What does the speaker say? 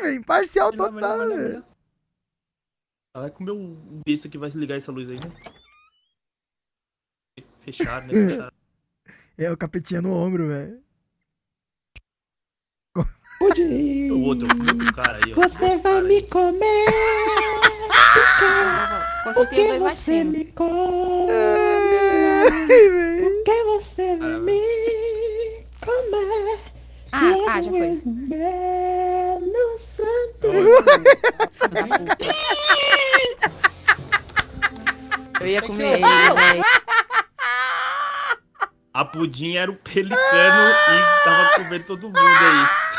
velho. Imparcial Melhor, total, melhor, velho. melhor. Ela vai comer um besta que vai ligar essa luz aí, né? Fechado, né? Fechado. É, o capetinha no ombro, velho. O outro cara aí, ó. Você vai Cara me aí. comer. Com Por certeza que dois mais você cima. me come? Ai, velho. Por que você vai Ah, me comer? Já foi. Belo santo. Eu ia comer ele, velho. A Pudim era o pelicano e tava comendo todo mundo aí.